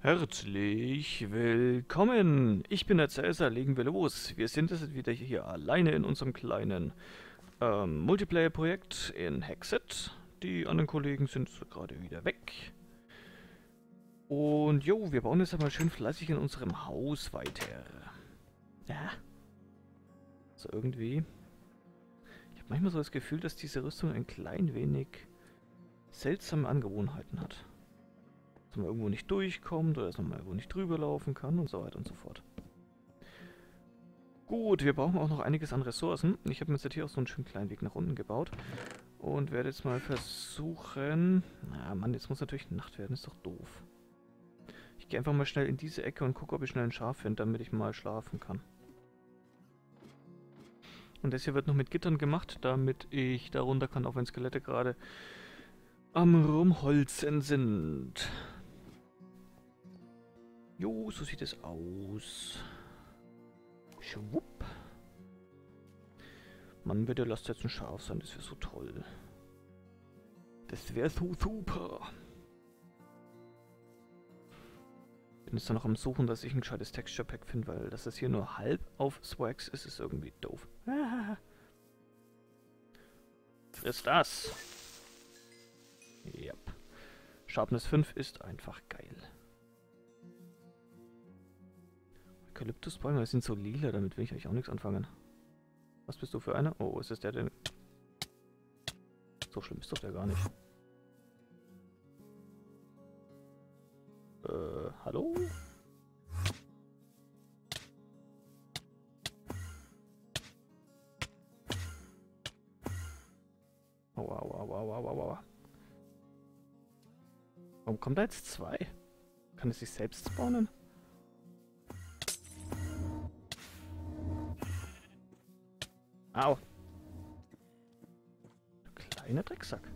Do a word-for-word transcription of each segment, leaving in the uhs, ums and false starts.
Herzlich willkommen! Ich bin der Cäsar, legen wir los. Wir sind jetzt wieder hier alleine in unserem kleinen ähm, Multiplayer-Projekt in Hexet. Die anderen Kollegen sind so gerade wieder weg. Und jo, wir bauen jetzt einmal schön fleißig in unserem Haus weiter. Ja. So irgendwie. Ich habe manchmal so das Gefühl, dass diese Rüstung ein klein wenig seltsame Angewohnheiten hat. Dass man irgendwo nicht durchkommt oder dass man mal irgendwo nicht drüber laufen kann und so weiter und so fort. Gut, wir brauchen auch noch einiges an Ressourcen. Ich habe mir jetzt hier auch so einen schönen kleinen Weg nach unten gebaut. Und werde jetzt mal versuchen... Na Mann, jetzt muss natürlich Nacht werden, ist doch doof. Ich gehe einfach mal schnell in diese Ecke und gucke, ob ich schnell ein Schaf finde, damit ich mal schlafen kann. Und das hier wird noch mit Gittern gemacht, damit ich da runter kann, auch wenn Skelette gerade am Rumholzen sind. Jo, so sieht es aus. Schwupp. Mann, bitte lasst jetzt ein Schaf sein, das wäre so toll. Das wäre so super. Bin jetzt dann noch am Suchen, dass ich ein gescheites Texture Pack finde, weil dass das hier nur halb auf Swags ist, ist irgendwie doof. Friss das. Yep. Sharpness fünf ist einfach geil. Eukalyptusbäume sind so lila, damit will ich eigentlich auch nichts anfangen. Was bist du für einer? Oh, ist das der denn? So schlimm ist doch der gar nicht. Äh, hallo? Aua, aua, aua, aua, aua, aua. Warum kommt da jetzt zwei? Kann es sich selbst spawnen? Au. Du kleiner Drecksack.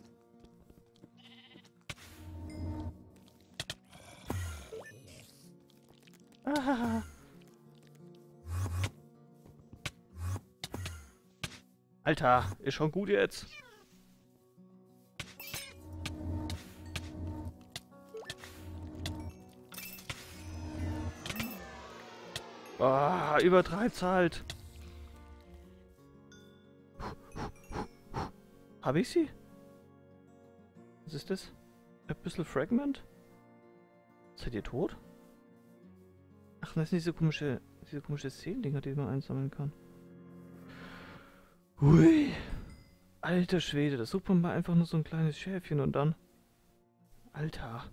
Ah. Alter, ist schon gut jetzt. Ah, übertreib's halt. Habe ich sie? Was ist das? Ein bisschen Fragment? Seid ihr tot? Ach, das sind diese komische, diese komische Seelendinger, die man einsammeln kann. Hui. Alter Schwede, da sucht man mal einfach nur so ein kleines Schäfchen und dann... Alter.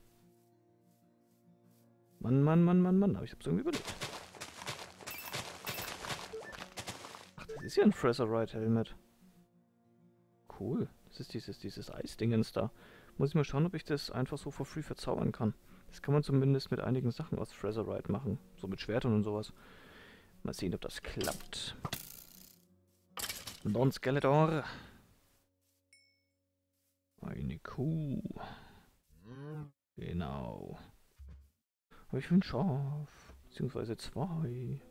Mann, Mann, Mann, Mann, Mann, aber ich hab's irgendwie überlebt. Ach, das ist ja ein Fraserite Helmet. Cool. Das ist dieses, dieses Eisdingens da. Muss ich mal schauen, ob ich das einfach so for free verzaubern kann. Das kann man zumindest mit einigen Sachen aus Fraserite machen. So mit Schwertern und sowas. Mal sehen, ob das klappt. Non-Skeletor. Eine Kuh. Genau. Aber ich will ein Schaf. Beziehungsweise zwei.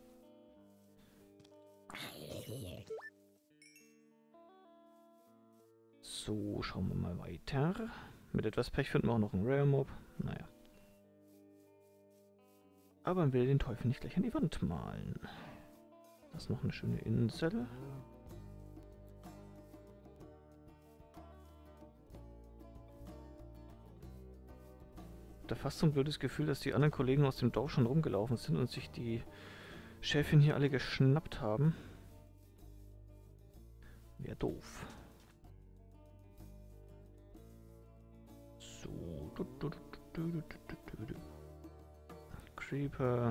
So, schauen wir mal weiter. Mit etwas Pech finden wir auch noch einen Rare Mob. Naja. Aber man will den Teufel nicht gleich an die Wand malen. Das ist noch eine schöne Insel. Da fast so ein blödes Gefühl, dass die anderen Kollegen aus dem Dorf schon rumgelaufen sind und sich die Schäfchen hier alle geschnappt haben. Wäre doof. So. Creeper.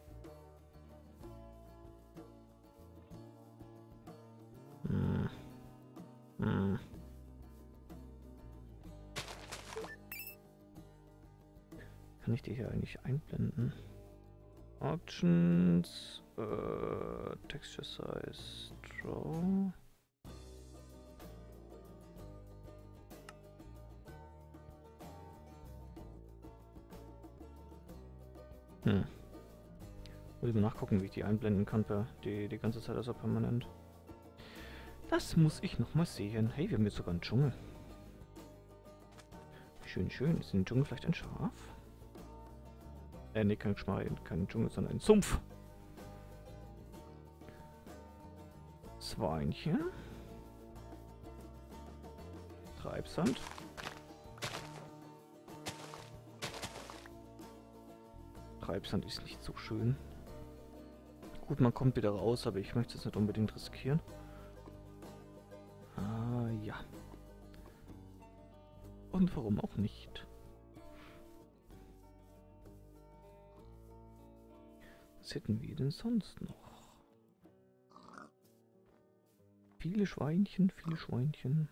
Hm. Hm. Kann ich die hier eigentlich einblenden? Options. Äh, Texture Size. Draw. Hm. Muss ich mal nachgucken, wie ich die einblenden kann, die, die ganze Zeit, also permanent. Das muss ich noch mal sehen. Hey, wir haben jetzt sogar einen Dschungel. Schön, schön. Ist im Dschungel vielleicht ein Schaf? Äh, nee, kein Schmarrn, kein Dschungel, sondern ein Sumpf. Schweinchen. Treibsand. Treibsand ist nicht so schön. Gut, man kommt wieder raus, aber ich möchte es nicht unbedingt riskieren. Ah, ja. Und warum auch nicht? Was hätten wir denn sonst noch? Viele Schweinchen, viele Schweinchen.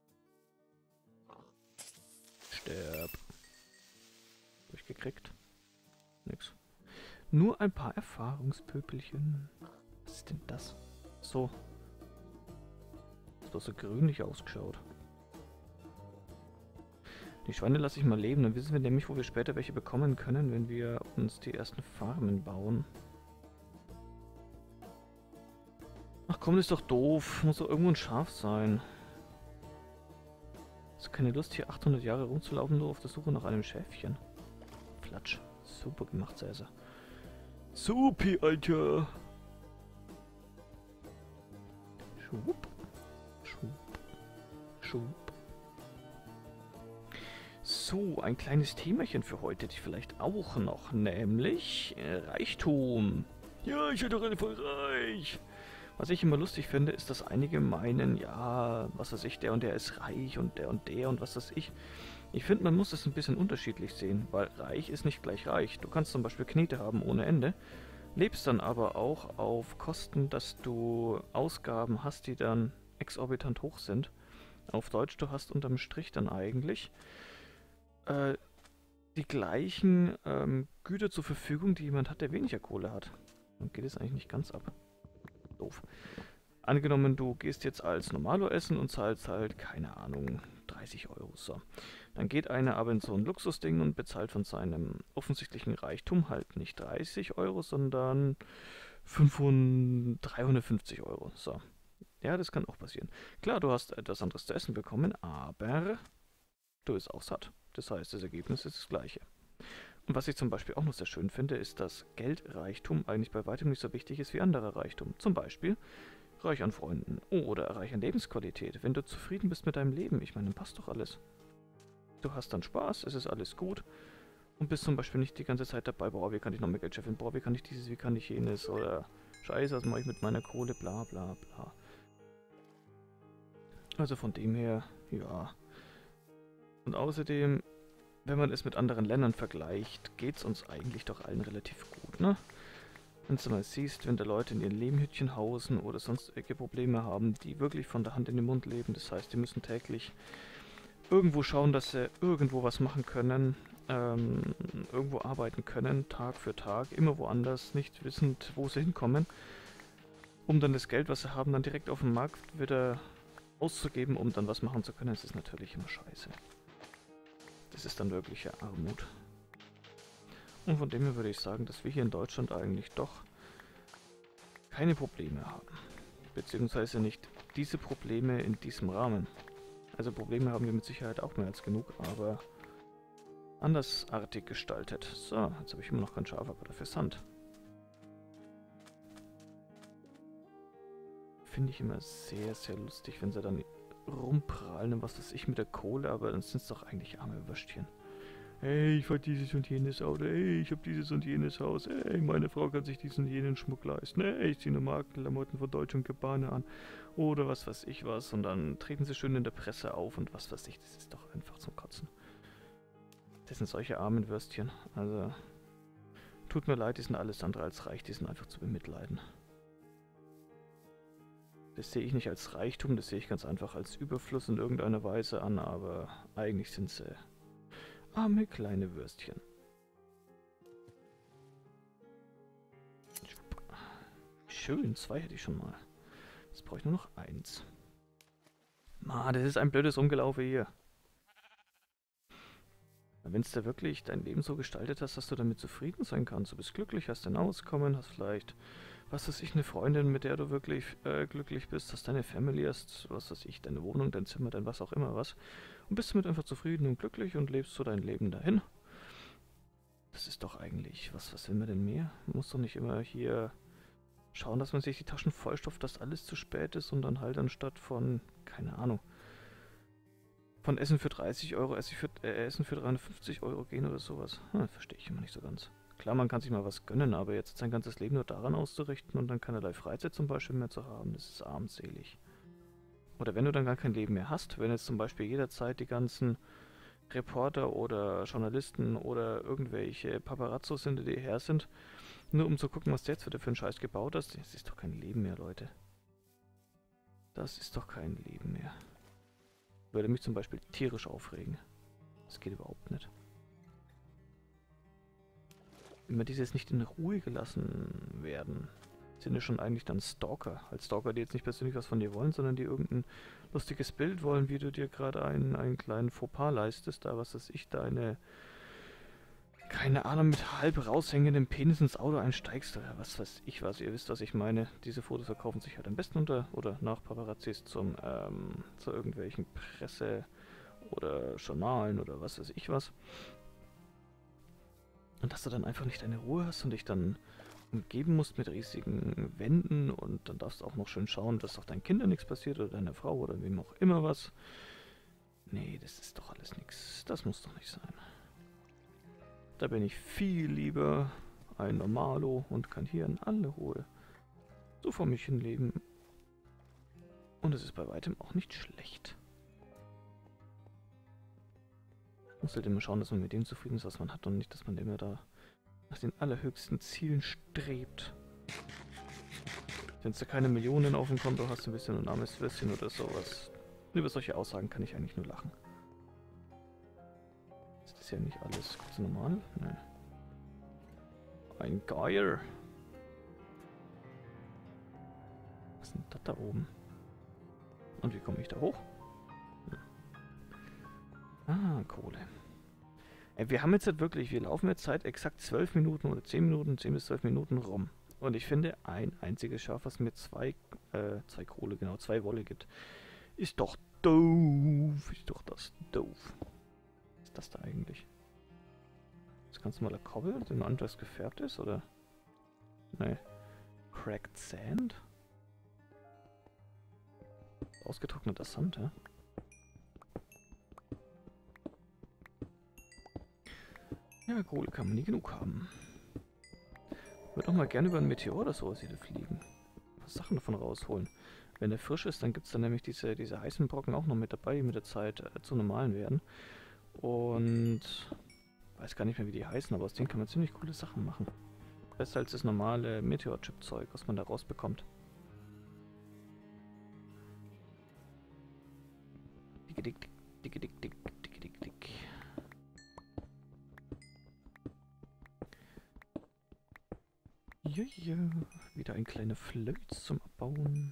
Sterb. Durchgekriegt. Nix. Nur ein paar Erfahrungspöpelchen. Was ist denn das? So. Das hat so grünlich ausgeschaut. Die Schweine lasse ich mal leben, dann wissen wir nämlich, wo wir später welche bekommen können, wenn wir uns die ersten Farmen bauen. Ach komm, das ist doch doof. Muss doch irgendwo ein Schaf sein. Hast du keine Lust, hier achthundert Jahre rumzulaufen, nur auf der Suche nach einem Schäfchen? Flatsch. Super gemacht, Cäsar. Supi, Alter. Schwupp. Schwupp. Schwupp. So, ein kleines Themachen für heute hätte ich vielleicht auch noch, nämlich äh, Reichtum. Ja, ich bin doch alle voll reich. Was ich immer lustig finde, ist, dass einige meinen, ja, was weiß ich, der und der ist reich und der und der und was weiß ich. Ich finde, man muss das ein bisschen unterschiedlich sehen, weil reich ist nicht gleich reich. Du kannst zum Beispiel Knete haben ohne Ende, lebst dann aber auch auf Kosten, dass du Ausgaben hast, die dann exorbitant hoch sind. Auf Deutsch, du hast unterm Strich dann eigentlich äh, die gleichen ähm, Güter zur Verfügung, die jemand hat, der weniger Kohle hat. Dann geht es eigentlich nicht ganz ab. Doof. Angenommen, du gehst jetzt als Normalo essen und zahlst halt, keine Ahnung, dreißig Euro. So. Dann geht einer aber in so ein Luxusding und bezahlt von seinem offensichtlichen Reichtum halt nicht dreißig Euro, sondern fünfhundert, dreihundertfünfzig Euro. So. Ja, das kann auch passieren. Klar, du hast etwas anderes zu essen bekommen, aber du bist auch satt. Das heißt, das Ergebnis ist das gleiche. Und was ich zum Beispiel auch noch sehr schön finde, ist, dass Geldreichtum eigentlich bei weitem nicht so wichtig ist wie anderer Reichtum. Zum Beispiel reich an Freunden oder reich an Lebensqualität. Wenn du zufrieden bist mit deinem Leben, ich meine, dann passt doch alles. Du hast dann Spaß, es ist alles gut und bist zum Beispiel nicht die ganze Zeit dabei, boah, wie kann ich noch mehr Geld schaffen, boah, wie kann ich dieses, wie kann ich jenes oder scheiße, was mache ich mit meiner Kohle, bla bla bla. Also von dem her, ja. Und außerdem, wenn man es mit anderen Ländern vergleicht, geht es uns eigentlich doch allen relativ gut, ne? Wenn du mal siehst, wenn da Leute in ihren Lehmhütchen hausen oder sonstige Probleme haben, die wirklich von der Hand in den Mund leben, das heißt, die müssen täglich irgendwo schauen, dass sie irgendwo was machen können, ähm, irgendwo arbeiten können, Tag für Tag, immer woanders, nicht wissend, wo sie hinkommen, um dann das Geld, was sie haben, dann direkt auf dem Markt wieder auszugeben, um dann was machen zu können, das ist natürlich immer scheiße. Das ist dann wirkliche Armut. Und von dem her würde ich sagen, dass wir hier in Deutschland eigentlich doch keine Probleme haben. Beziehungsweise nicht diese Probleme in diesem Rahmen. Also Probleme haben wir mit Sicherheit auch mehr als genug, aber andersartig gestaltet. So, jetzt habe ich immer noch kein Schaf, aber dafür Sand. Finde ich immer sehr, sehr lustig, wenn sie dann rumprallen und was weiß ich mit der Kohle, aber dann sind es doch eigentlich arme Würstchen. Hey, ich fahr dieses und jenes Auto, hey, ich hab dieses und jenes Haus, hey, meine Frau kann sich diesen und jenen Schmuck leisten, hey, ich ziehe eine Markenklamotten von Deutsche und Gabbana an oder was weiß ich was und dann treten sie schön in der Presse auf und was weiß ich, das ist doch einfach zum Kotzen. Das sind solche armen Würstchen, also tut mir leid, die sind alles andere als reich, die sind einfach zu bemitleiden. Das sehe ich nicht als Reichtum, das sehe ich ganz einfach als Überfluss in irgendeiner Weise an, aber eigentlich sind sie arme kleine Würstchen. Schön, zwei hätte ich schon mal. Jetzt brauche ich nur noch eins. Mann, das ist ein blödes Rumgelaufe hier. Wenn es da wirklich dein Leben so gestaltet hast, dass du damit zufrieden sein kannst, du bist glücklich, hast ein Auskommen, hast vielleicht, was weiß ich, eine Freundin, mit der du wirklich äh, glücklich bist, hast deine Family, hast, was weiß ich, deine Wohnung, dein Zimmer, dein was auch immer was und bist damit einfach zufrieden und glücklich und lebst so dein Leben dahin, Das ist doch eigentlich... Was, was will man denn mehr? Man muss doch nicht immer hier schauen, dass man sich die Taschen vollstopft, dass alles zu spät ist und dann halt anstatt von... Keine Ahnung. Von Essen für dreißig Euro, Essen für, äh, Essen für dreihundertfünfzig Euro gehen oder sowas. Hm, verstehe ich immer nicht so ganz. Klar, man kann sich mal was gönnen, aber jetzt sein ganzes Leben nur daran auszurichten und dann keinerlei Freizeit zum Beispiel mehr zu haben, das ist armselig. Oder wenn du dann gar kein Leben mehr hast, wenn jetzt zum Beispiel jederzeit die ganzen Reporter oder Journalisten oder irgendwelche Paparazzos hinter dir her sind, nur um zu gucken, was der jetzt wieder für einen Scheiß gebaut hat, das ist doch kein Leben mehr, Leute. Das ist doch kein Leben mehr. Würde mich zum Beispiel tierisch aufregen. Das geht überhaupt nicht. Wenn wir dieses nicht in Ruhe gelassen werden, sind ja schon eigentlich dann Stalker. Halt Stalker, die jetzt nicht persönlich was von dir wollen, sondern die irgendein lustiges Bild wollen, wie du dir gerade einen, einen kleinen Fauxpas leistest, da was weiß ich, deine, keine Ahnung, mit halb raushängendem Penis ins Auto einsteigst oder was weiß ich was. Ihr wisst, was ich meine. Diese Fotos verkaufen sich halt am besten unter oder nach Paparazzis zum, ähm, zu irgendwelchen Presse- oder Journalen oder was weiß ich was. Und dass du dann einfach nicht deine Ruhe hast und dich dann umgeben musst mit riesigen Wänden und dann darfst du auch noch schön schauen, dass auch deinen Kindern nichts passiert oder deiner Frau oder wem auch immer was. Nee, das ist doch alles nichts. Das muss doch nicht sein. Da bin ich viel lieber ein Normalo und kann hier in aller Ruhe so vor mich hin leben. Und es ist bei weitem auch nicht schlecht. Man muss halt immer schauen, dass man mit dem zufrieden ist, was man hat und nicht, dass man immer da nach den allerhöchsten Zielen strebt. Wenn du keine Millionen auf dem Konto hast, ein bisschen ein armes Würstchen oder sowas. Über solche Aussagen kann ich eigentlich nur lachen. Ist das ja nicht alles ganz normal? Nein. Ein Geier. Was ist denn das da oben? Und wie komme ich da hoch? Hm. Ah, Kohle. Ey, wir haben jetzt halt wirklich, wir laufen jetzt seit exakt zwölf Minuten oder zehn Minuten, zehn bis zwölf Minuten rum. Und ich finde, ein einziges Schaf, was mir zwei, äh, zwei Kohle, genau, zwei Wolle gibt, ist doch doof. Ist doch das doof. Was ist das da eigentlich? Das ganz normaler Kobbel, der nur anders gefärbt ist, oder? Nee. Cracked Sand? Ausgetrockneter Sand, ja? Ja, Kohle kann man nie genug haben. Ich würde auch mal gerne über einen Meteor oder sowas hier fliegen. Ein paar Sachen davon rausholen. Wenn der frisch ist, dann gibt es dann nämlich diese, diese heißen Brocken auch noch mit dabei, die mit der Zeit äh, zu normalen werden. Und weiß gar nicht mehr, wie die heißen, aber aus denen kann man ziemlich coole Sachen machen. Besser als das normale Meteor-Chip-Zeug, was man da rausbekommt. Dick, dick, dick, dick, dick, dick, dick, dick. Ja, ja. Wieder ein kleiner Flöz zum Abbauen.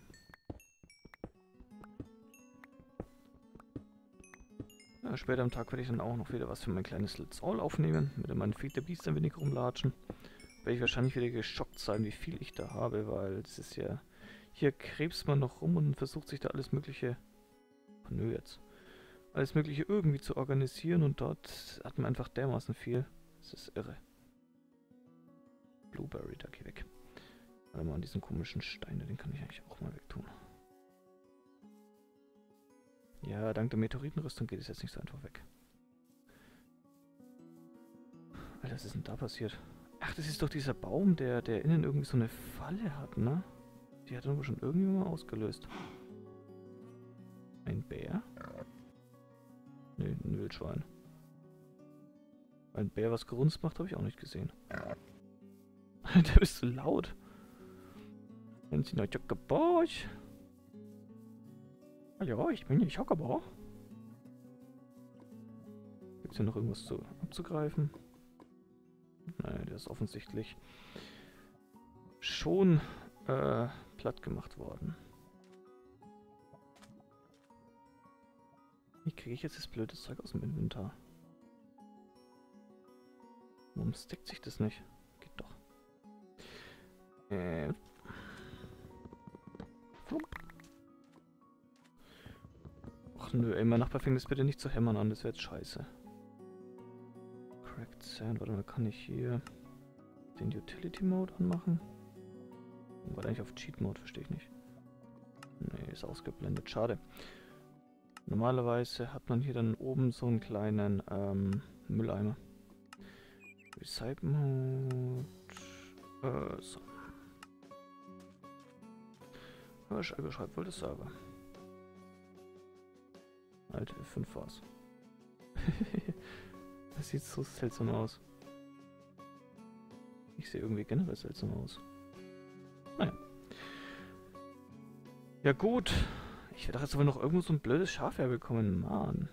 Ja, später am Tag werde ich dann auch noch wieder was für mein kleines Let's All aufnehmen. Mit meinem Feed the Beast ein wenig rumlatschen. Werde ich wahrscheinlich wieder geschockt sein, wie viel ich da habe, weil es ist ja... Hier krebst man noch rum und versucht sich da alles mögliche... Oh, nö, jetzt. Alles mögliche irgendwie zu organisieren und dort hat man einfach dermaßen viel. Das ist irre. Blueberry, da geh weg. Warte mal, an diesen komischen Stein, den kann ich eigentlich auch mal wegtun. Ja, dank der Meteoritenrüstung geht es jetzt nicht so einfach weg. Alter, was ist denn da passiert? Ach, das ist doch dieser Baum, der, der innen irgendwie so eine Falle hat, ne? Die hat er aber schon irgendwie mal ausgelöst. Ein Bär? Ne, ein Wildschwein. Ein Bär, was grunzt macht, habe ich auch nicht gesehen. Der bist so laut. Wenn sie noch Jockeboy. Hallo, ich bin nicht Jockeboy. Gibt es hier noch irgendwas zu abzugreifen? Nein, der ist offensichtlich schon äh, platt gemacht worden. Wie kriege ich jetzt das blöde Zeug aus dem Inventar? Warum stackt sich das nicht? Geht doch. Äh. Ach nö, ey, mein Nachbar fängt das bitte nicht zu hämmern an, das wäre jetzt scheiße. Cracked Sand. Warte mal, kann ich hier den Utility Mode anmachen? War eigentlich auf Cheat Mode, verstehe ich nicht. Nee, ist ausgeblendet. Schade. Normalerweise hat man hier dann oben so einen kleinen ähm, Mülleimer. Recycle Mode. Äh, so. Überschreibt wohl das Server. Alter, F fünf war's. Das sieht so seltsam aus. Ich sehe irgendwie generell seltsam aus. Naja. Ja gut. Ich werde doch jetzt aber noch irgendwo so ein blödes Schaf herbekommen. Mann.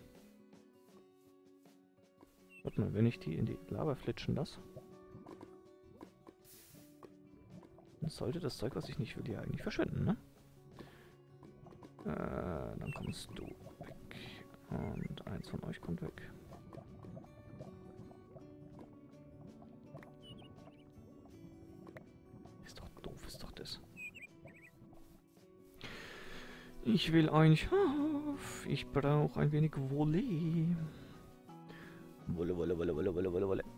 Warte mal, wenn ich die in die Lava flitschen lasse, dann sollte das Zeug, was ich nicht will, ja eigentlich verschwinden, ne? Äh, dann kommst du weg. Und eins von euch kommt weg. Ist doch doof, ist doch das. Ich will ein Schaf. Ich brauche ein wenig Wolle. Wolle, Wolle, Wolle, Wolle, Wolle, Wolle, Wolle.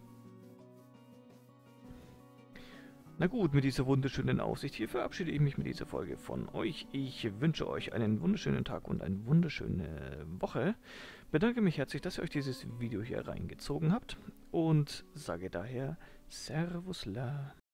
Na gut, mit dieser wunderschönen Aussicht hier verabschiede ich mich mit dieser Folge von euch. Ich wünsche euch einen wunderschönen Tag und eine wunderschöne Woche. Bedanke mich herzlich, dass ihr euch dieses Video hier reingezogen habt und sage daher Servus la.